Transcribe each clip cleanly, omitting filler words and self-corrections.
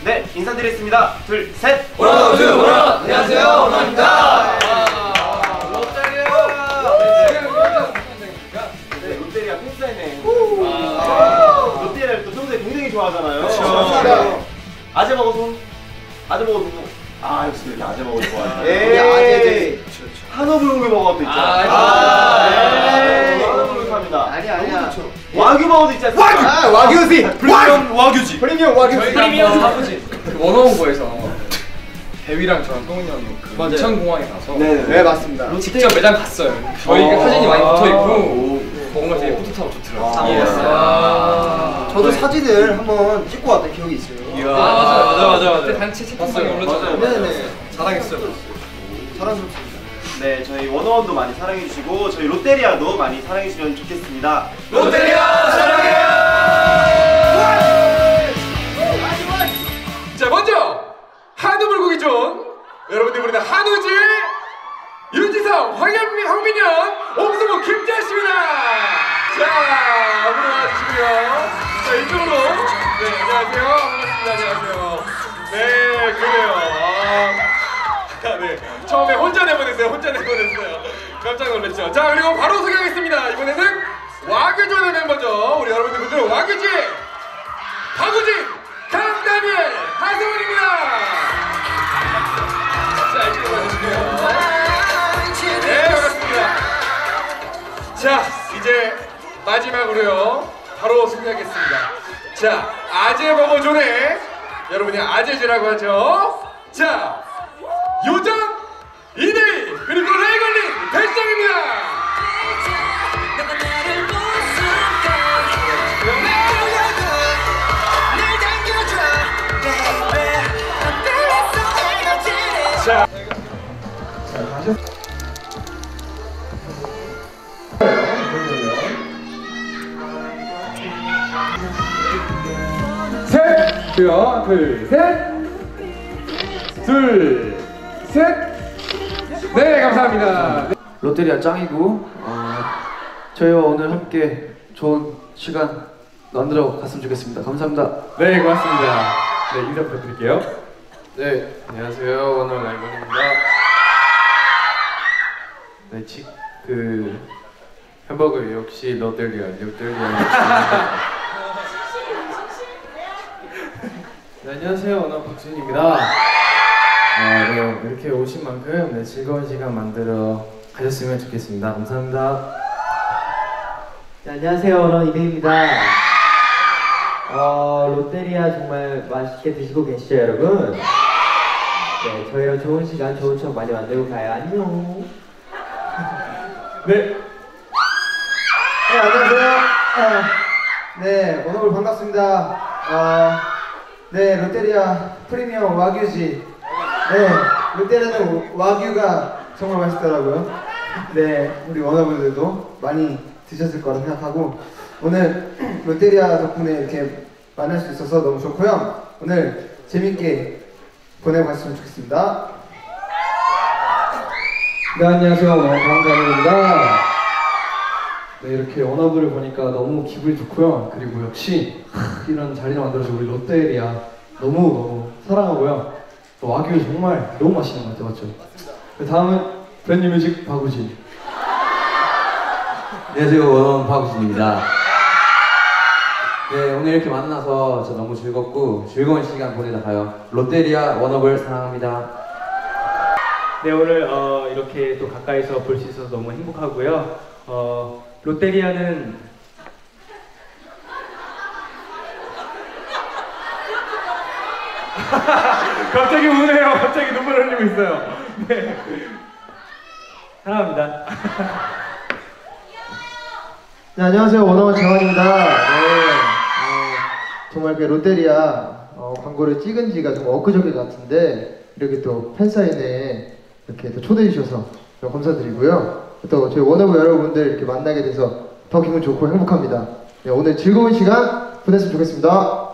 네, 인사드리겠습니다. 둘, 셋! 원원, 둘, 원원! 안녕하세요, 원원입니다! 롯데리아 팬사인회. 롯데리아를 또 평소에 굉장히 좋아하잖아요. 그렇죠. 아재먹어 동. 아재먹어 동. 아, 역시 이렇게 아재먹어 좋아해요. 에이. 한우불고기 먹어도 있죠. 한우불고기입니다. 아니야. 와규 먹어도 있지 않습니까? 와규지! 프리미엄 와규지. 프리미엄 와규지. 프리미엄 사부지. 원어원고에서 대위랑 저랑 똥이 형이 그 인천공항에 가서 네, 맞습니다. 직접 매장 갔어요. 저희가 사진이 많이 붙어있고 뭔가 되게 뿌듯하고 좋더라고요. 저도 사진을 한번 찍고 왔던 기억이 있어요. 맞아. 그때 단체 채팅방에 올렸잖아요. 네네. 자랑했어요. 자랑스럽습니다. 네, 저희 원어원도 많이 사랑해주시고 저희 롯데리아도 많이 사랑해주시면 좋겠습니다. 롯데리아 사랑해요! 자, 먼저 한우불고기 존 여러분들 부르는 한우지 윤지성, 황민현, 옥수무, 김자씨입니다. 자, 앞으로 와주시고요. 자, 이쪽으로. 네, 안녕하세요. 반갑습니다. 안녕하세요. 네, 그래요. 네, 처음에 혼자 내보냈어요. 깜짝 놀랐죠. 자, 그리고 바로 소개하겠습니다. 이번에는 와규존의 멤버죠. 우리 여러분들 분들은 와규지, 박우진, 강다니엘, 하세훈입니다. 자, 이쪽으로 와주시고요. 네, 반갑습니다. 자, 이제 마지막으로요. 바로 소개하겠습니다. 자, 아재버거존의 여러분이 아재즈라고 하죠. 자, 요정, 이대희, 그리고 레이걸린, 배짱입니다. 자, 셋! 둘, 셋! 네, 감사합니다. 롯데리아 짱이고 저희와 오늘 함께 좋은 시간 만들어 갔으면 좋겠습니다. 감사합니다. 네, 고맙습니다. 네, 인사 부탁드릴게요. 네, 안녕하세요. 원원 라이건입니다. 네, 그 햄버거 역시 롯데리아. 네, 안녕하세요. 원원 박준입니다. 네, 이렇게 오신 만큼 네, 즐거운 시간 만들어 가셨으면 좋겠습니다. 감사합니다. 네, 안녕하세요. 원원 이대입니다. 롯데리아 정말 맛있게 드시고 계시죠, 여러분? 네, 저희랑 좋은 시간, 좋은 추억 많이 만들고 가요. 안녕. 네. 네, 안녕하세요. 네, 오늘 반갑습니다. 네, 롯데리아 프리미엄 와규지. 네, 롯데리아는 와규가 정말 맛있더라고요. 네, 우리 원어분들도 많이 드셨을 거라 생각하고 오늘 롯데리아 덕분에 이렇게 만날 수 있어서 너무 좋고요. 오늘 재밌게 보내고 갔으면 좋겠습니다. 네, 안녕하세요. 강강입니다. 네, 이렇게 원어블을 보니까 너무 기분이 좋고요. 그리고 역시 이런 자리를 만들어준 우리 롯데리아 너무 사랑하고요. 또 와규 정말 너무 맛있는 것 같아요. 맞죠? 네, 다음은 브랜드뮤직 박우진. 안녕하세요, 원원 박우진입니다. 네, 오늘 이렇게 만나서 저 너무 즐겁고 즐거운 시간 보내다 가요. 롯데리아 원업을 사랑합니다. 네, 오늘 이렇게 또 가까이서 볼 수 있어서 너무 행복하고요. 롯데리아는 갑자기 우네요. 갑자기 눈물 흘리고 있어요. 네. 사랑합니다. 네, 안녕하세요. 원어원 재환입니다. 네, 정말 그 롯데리아 광고를 찍은 지가 정말 엊그저께 같은데 이렇게 또 팬사인회에 이렇게 또 초대해 주셔서 감사드리고요. 또 저희 원어브 여러분들 이렇게 만나게 돼서 더 기분 좋고 행복합니다. 네, 오늘 즐거운 시간 보냈으면 좋겠습니다.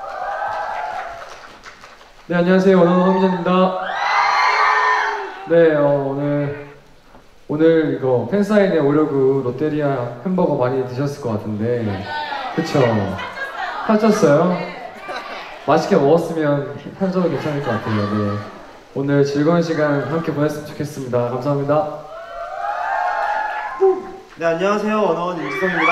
네, 안녕하세요. 원어원 황민현입니다. 네, 오늘 이거 팬사인회 오려고 롯데리아 햄버거 많이 드셨을 것 같은데 그쵸? 하셨어요? 맛있게 먹었으면 한정도 괜찮을 것 같아요. 네. 오늘 즐거운 시간 함께 보냈으면 좋겠습니다. 감사합니다. 네, 안녕하세요. 원어원 임지성입니다.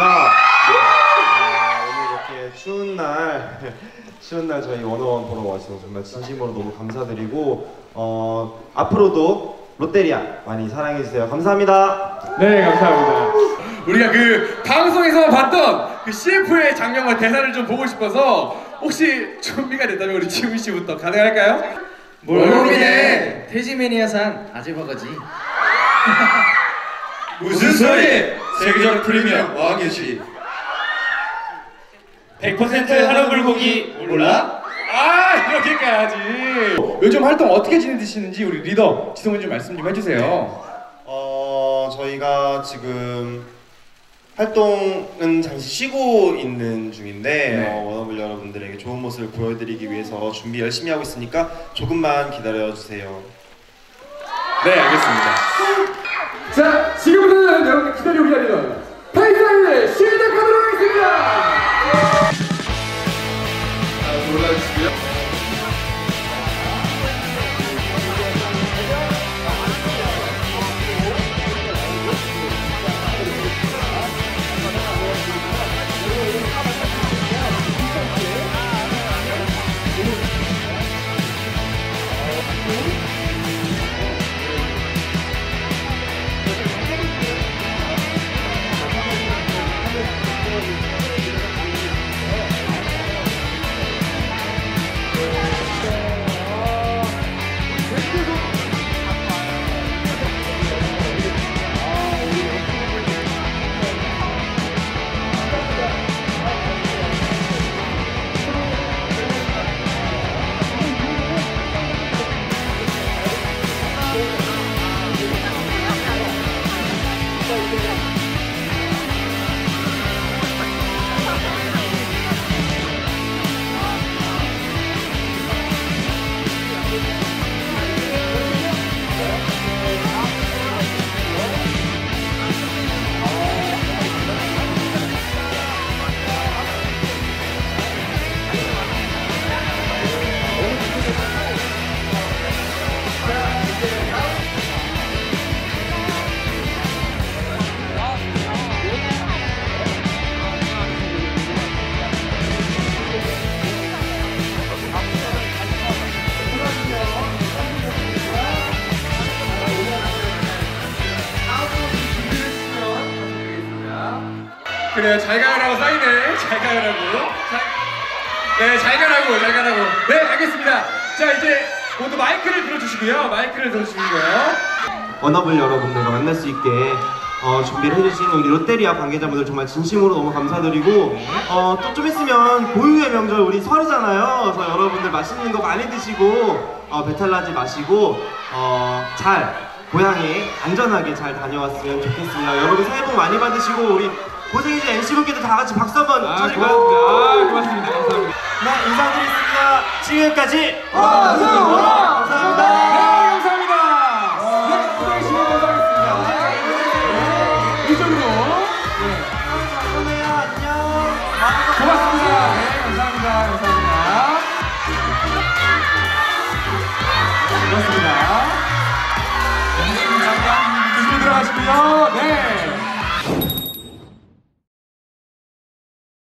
오늘 이렇게 추운 날 저희 원어원 보러 와주셔서 정말 진심으로 너무 감사드리고 앞으로도 롯데리아 많이 사랑해주세요. 감사합니다. 네, 감사합니다. 우리가 그 방송에서 봤던 그 CF의 장면과 대사를 좀 보고 싶어서 혹시 준비가 됐다면 우리 지훈 씨부터 가능할까요? 몰고민의 태지매니아산 아재바가지. 무슨 소리? 세계적 프리미엄 어학유시 100% 한우 불고기 몰라? 아, 이렇게까지. 요즘 활동 어떻게 지내시는지 우리 리더 지성훈 좀 말씀 좀 해주세요. 저희가 지금 활동은 잠시 쉬고 있는 중인데 워너블 여러분들에게 좋은 모습을 보여드리기 위해서 준비 열심히 하고 있으니까 조금만 기다려주세요. 네, 알겠습니다. 자, 지금부터는 여러분들 기다리고 기다리던 팬사인회 시작하도록 하겠습니다. 올라주시고요. 그래요, 잘 가요라고 사인해. 잘 가요라고. 네, 잘 가라고. 네, 알겠습니다. 자, 이제 모두 마이크를 들어주시고요. 워너블 여러분들과 만날 수 있게 준비를 해주신 우리 롯데리아 관계자분들 정말 진심으로 너무 감사드리고 또 좀 있으면 고유의 명절 우리 설이잖아요. 그래서 여러분들 맛있는 거 많이 드시고 배탈 나지 마시고 고향에 안전하게 잘 다녀왔으면 좋겠습니다. 여러분 새해 복 많이 받으시고 우리 고생해주신 MC분께도 다 같이 박수 한번 쳐드릴까요? 고맙습니다. 감사합니다. 네, 인사드리겠습니다. 지금까지 네, 감사합니다. 감사합니다. 네, 고생하시고 감사하겠습니다. 네, 이쪽으로. 안녕. 고맙습니다. 네, 감사합니다. 고맙습니다. 조심히 들어가시고요. 네.